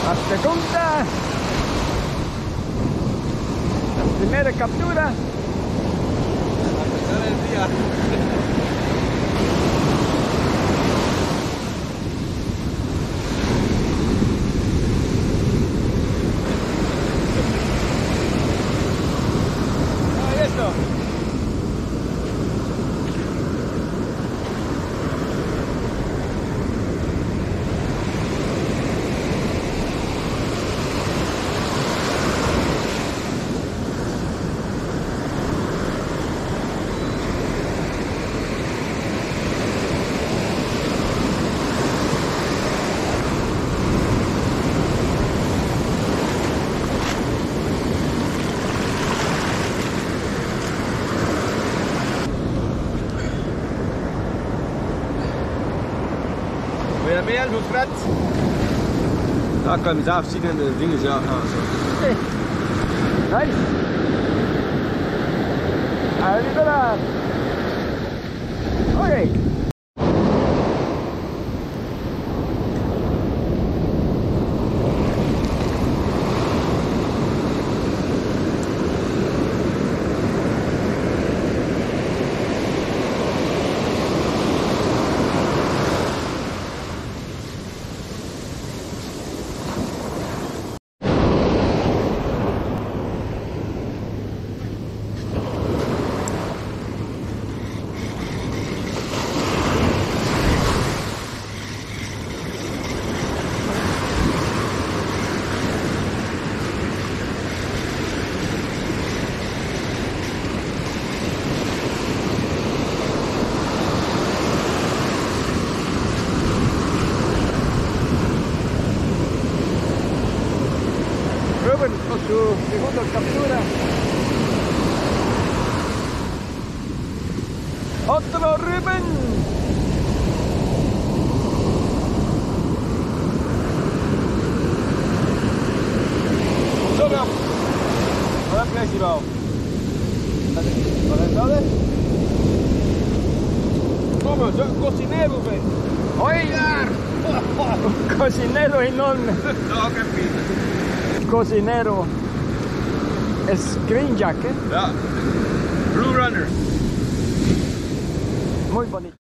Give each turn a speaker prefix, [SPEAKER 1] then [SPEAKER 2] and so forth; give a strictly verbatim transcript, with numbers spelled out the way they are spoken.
[SPEAKER 1] La segunda, la primera captura.
[SPEAKER 2] A pesar del día. Ahí está. Wil je meer doen, Fred? Daar kan je zelf zien en de dingen zelf gaan.
[SPEAKER 1] Hey. Nice. Arriba. Okay. Ruben con su segunda captura. Otro Ruben.
[SPEAKER 2] Zo dan. Wat heb je festival? Wat is dat? Kom maar, zo'n cocinero ven.
[SPEAKER 1] Hoi daar. Un cocinero enorme.
[SPEAKER 2] No, que pisa.
[SPEAKER 1] Cocinero. Es green jacket.
[SPEAKER 2] Ja. Blue Runner.
[SPEAKER 1] Muy bonito.